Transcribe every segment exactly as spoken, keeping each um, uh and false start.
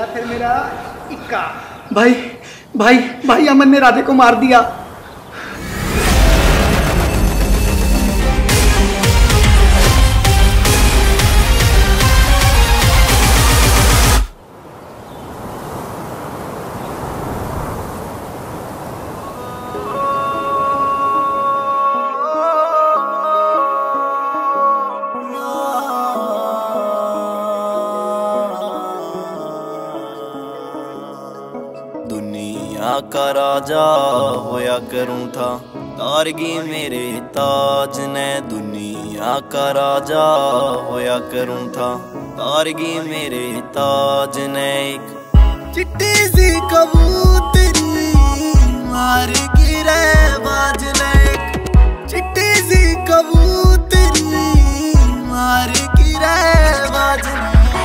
फिर मेरा इक्का। भाई भाई भाई अमन ने राधे को मार दिया। दुनिया का राजा होया करूं था, तारगी मेरे ताज ने। दुनिया का राजा होया करूं था, तारगी मेरे ताज ने। एक चिट्टी सी कबूतरी मार गिरे बाज ने। चिट्टी सी कबूतरी मार गिरे बाज ने।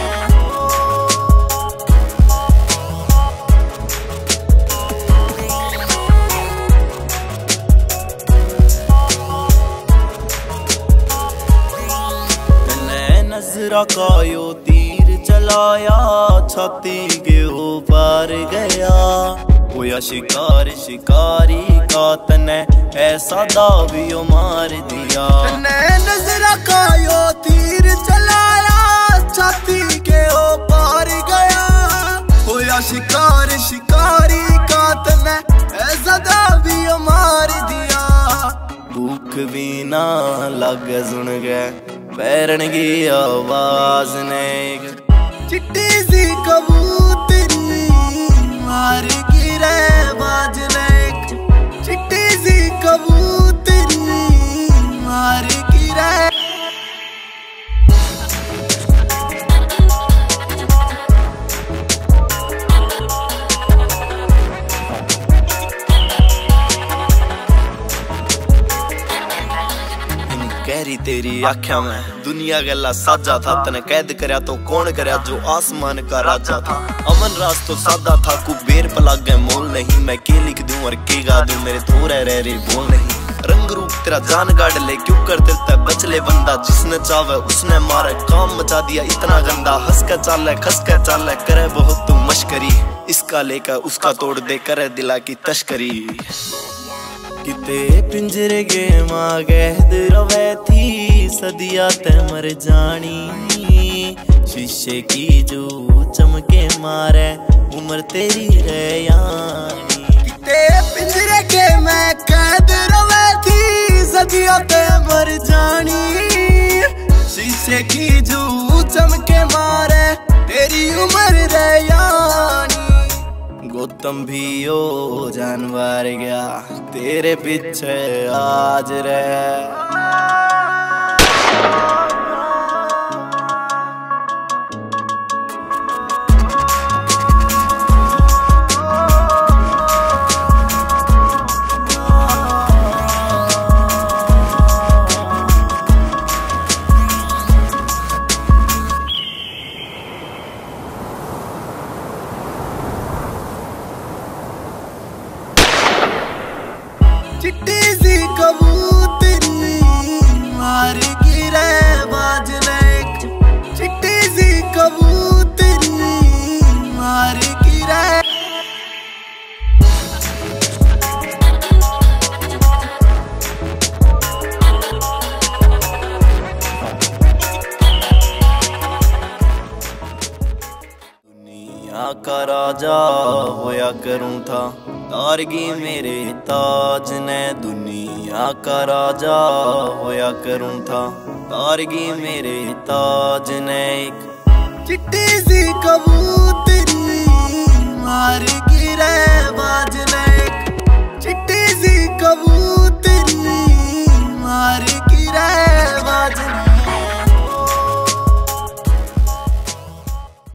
नजरा का यो तीर चलाया, छाती के ऊपर गया। होया शिकार शिकारी का, तने ऐसा दावियो मार दिया। नजरा का यो तीर चलाया, छाती के ऊपर गया। होया शिकार शिकारी का, तने ऐसा दावियो मार दिया। भूख भी ना लगे सुन गए बैरन की आवाज ने। चिट्टी सी कबूतरी मार गिरे बाज ने। चिट्टी सी कबूतरी मार गिरे। गहरी तेरी आख्या में दुनिया गला साजा था, तने कैद करया तो कौन करया जो आसमान का राजा था। अमन राज तो सादा था, कुबेर पला गए मोल नहीं। मैं के लिख दूं और के गा दूं, मेरे थोड़े रह रे बोल नहीं। रंग रूप तेरा जान गाड़ ले, क्यों कर दिलता बचले बंदा। जिसने चावे उसने मारे, काम मचा दिया इतना गंदा। हंस के चाले खस के चाले, करे बहुत तू मशकरी। इसका लेकर उसका तोड़ दे, करे दिला की तस्करी। किते पिंजरे के माँ कैद रवे थी, सदिया ते मर जानी। शीशे की जो चमके मारे, उम्र तेरी रे यानी। किते पिंजरे के मैं कैद रवे थी, सदिया ते मर जानी। शीशे की जो चमके मारे, तेरी उम्र रे यानी। गौतम भी ओ जानवर गया, तेरे पीछे आज रे। चिट्टी सी कबूतरी मार गिरे बाज ने। चिट्टी सी कबूतरी मार गिरे। दुनिया का राजा होया करूं था, तारगी मेरे ताज ने। दुनिया का राजा होया करूं था, तारगी मेरे ताज ने। एक चिट्टी सी कबूतरी मार